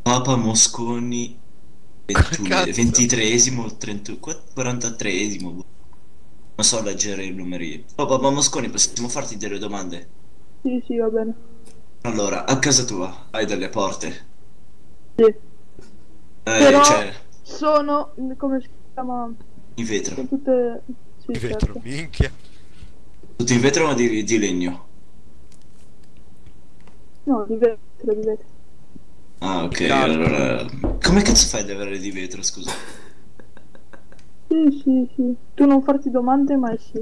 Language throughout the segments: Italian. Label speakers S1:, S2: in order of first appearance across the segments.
S1: Papa Mosconi
S2: Cazzo.
S1: 23esimo, 31, 43esimo. Non so leggere i numeri. Oh, Papa Mosconi, possiamo farti delle domande?
S3: Sì, sì, va bene.
S1: Allora, a casa tua hai delle porte?
S3: Sì. Però
S1: Cioè,
S3: sono, come si chiama?
S1: in vetro.
S3: Sono tutte...
S2: Di
S3: Sì,
S2: vetro,
S3: certo.
S2: minchia.
S1: Tutto in vetro o di legno?
S3: No, di vetro, di vetro.
S1: Ah, ok,
S2: Carta.
S1: allora... Come cazzo fai ad avere di vetro, scusa?
S3: Sì, sì, sì. Tu non farti domande, ma sì.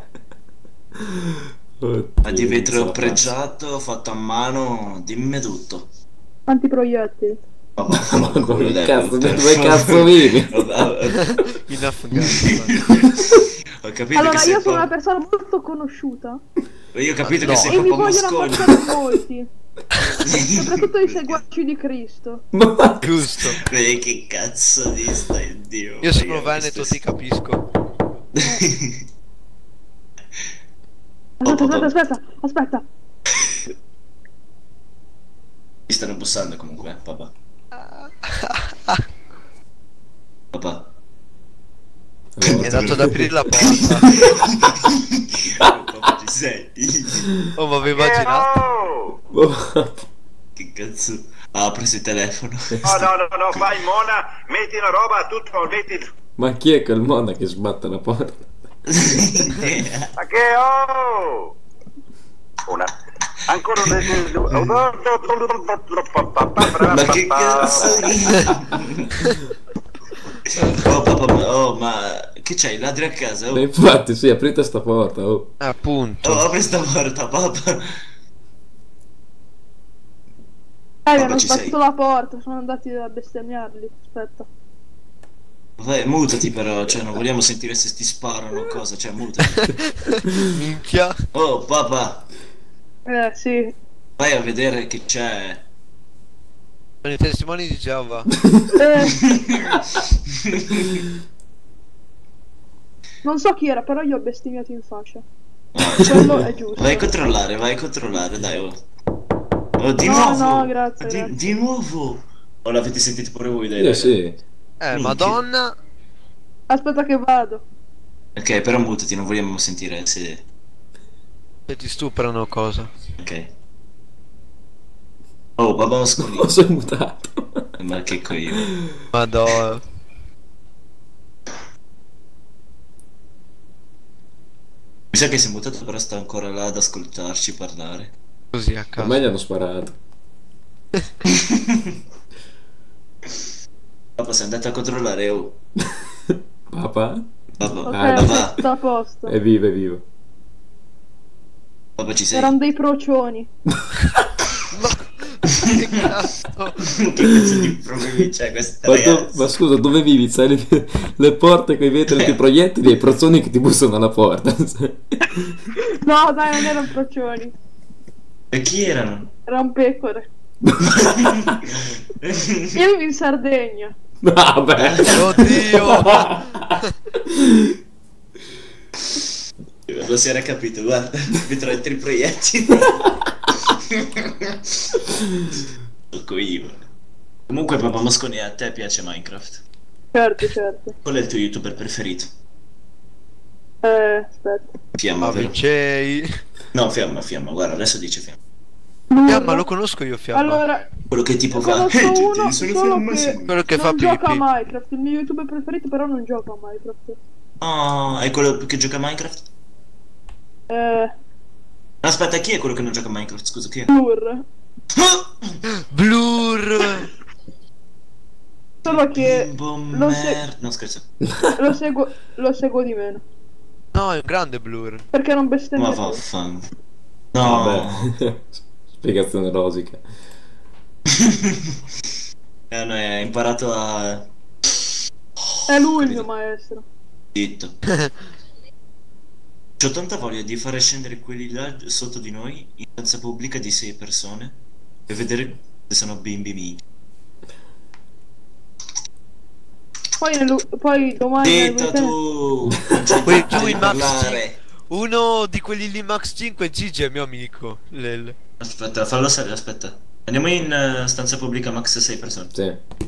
S1: Ma di vetro
S4: Oddio,
S1: pregiato, fatto a mano, dimmi tutto.
S3: Antiproiettili.
S1: Ma vaffanculo,
S4: Dove
S1: dai,
S4: cazzo,
S1: per
S4: dove cazzo
S1: favore.
S4: vivi?
S2: In Afghanistan.
S1: Ho capito che
S3: Allora,
S1: sei
S3: io sono una
S1: Papa...
S3: persona molto conosciuta
S1: Io ho capito
S2: No.
S1: che sei
S3: e mi
S1: Papa
S3: vogliono
S1: Mosconi.
S3: ammazzare molti. Soprattutto i seguaci di Cristo.
S4: Ma
S2: Giusto.
S1: Vedi che cazzo di stai, Dio.
S2: Io sono
S1: Raga,
S2: veneto,
S1: questo
S2: ti capisco.
S3: Aspetta, aspetta, aspetta, aspetta.
S1: Mi stanno bussando comunque, papà. Papà.
S2: È andato ad aprire la porta.
S1: Papà, ci sei?
S2: Oh, ma avevi immaginato?
S1: Che cazzo? Ah, ha preso il telefono.
S5: Oh no, no, no, fai mona, metti la roba, tutto, metti...
S4: Ma chi è quel mona che sbatte la porta?
S5: Ma che oh! Una... Ancora
S1: Ma che cazzo di... Oh, papà, oh, ma... Che c'hai, ladri a casa? Oh,
S4: Infatti, sì, aprite sta porta, oh.
S2: Appunto.
S1: oh apri sta porta, papà.
S3: Hanno
S1: ci sei?
S3: sbattuto la porta, sono andati a bestemmiarli. Aspetta.
S1: Vai, mutati però, cioè non vogliamo sentire se ti sparano o cosa, cioè mutati.
S2: Minchia.
S1: Oh, papà,
S3: Sì.
S1: vai a vedere che c'è.
S2: Sono i testimoni di Geova.
S3: Non so chi era, però io ho bestemmiato in faccia.
S1: Ah, cioè,
S3: Quello è giusto.
S1: vai a controllare, dai. Oh, oh di
S3: No,
S1: nuovo!
S3: no, grazie,
S1: Di,
S3: grazie.
S1: di nuovo! Oh, l'avete sentito pure voi, dai,
S4: Io
S1: raga.
S4: sì.
S1: Minchia.
S2: Madonna.
S3: Aspetta che vado.
S1: Ok, però mutati, non vogliamo sentire se...
S2: Se ti stuprano cosa.
S1: Ok. Oh, papà Mosconi.
S4: Ho sono mutato.
S1: Ma che coglione.
S2: Madonna.
S1: Mi sa che si è mutato, però sta ancora là ad ascoltarci parlare.
S2: Così a
S4: A me gli
S2: caso.
S4: hanno sparato.
S1: Papà, sei andato a controllare, oh.
S4: Papà?
S1: Papà,
S3: Ok,
S1: papà,
S3: sta a posto.
S4: È vivo, è vivo.
S1: papà ci sei?
S3: Erano dei procioni.
S2: Che cazzo.
S1: Che cazzo di problemi c'è questa
S4: Ma,
S1: ragazza?
S4: ma scusa, dove vivi? Sai le porte con i vetri e i proiettili e i prozzoni che ti bussano alla porta.
S3: No, dai, non erano procioni.
S1: E chi erano?
S3: Erano pecore. Io vivo in Sardegna.
S4: Vabbè.
S2: Oddio.
S1: Lo si era capito, guarda, vedrò i proiettili. Coglione. Comunque, papà Mosconi, a te piace Minecraft?
S3: Certo, certo.
S1: Qual è il tuo youtuber preferito?
S3: Aspetta.
S1: Fiamma, vero?
S2: J.
S1: No, Fiamma, guarda, adesso dice Fiamma.
S2: Fiamma, lo conosco io, Fiamma.
S3: Allora,
S1: Quello che tipo fa...
S3: conosco uno
S1: sono
S3: solo
S1: Fiamma,
S3: che
S1: sì.
S2: Quello che fa
S3: non gioca a
S2: pipì.
S3: Minecraft. Il mio youtuber preferito però non gioca a Minecraft.
S1: Oh, è quello che gioca a Minecraft? Aspetta, chi è quello che non gioca a Minecraft? Scusa, chi è?
S3: Blur.
S2: Blur.
S3: Solo che
S1: Bimbo
S3: lo,
S1: merda. No, scherzo.
S3: lo seguo di meno.
S2: No, è un grande Blur.
S3: Perché non
S1: Ma
S3: bestemmia più.
S1: vaffan. No.
S4: Vabbè. Spiegazione logica.
S1: No, hai imparato a...
S3: È lui il
S1: Capito.
S3: mio maestro.
S1: Zitto. C'ho tanta voglia di fare scendere quelli là sotto di noi in piazza pubblica di 6 persone e vedere se sono bimbi miei.
S3: Poi domani nel
S1: Zitto
S3: weekend...
S1: tu! Non c'è
S2: Poi
S1: tempo
S2: tu
S1: di
S2: in Max
S1: parlare.
S2: Uno di quelli lì Max 5, Gigi è mio amico. Lel.
S1: Aspetta, fallo salire, aspetta. Andiamo in stanza pubblica max 6 persone.
S4: Sì.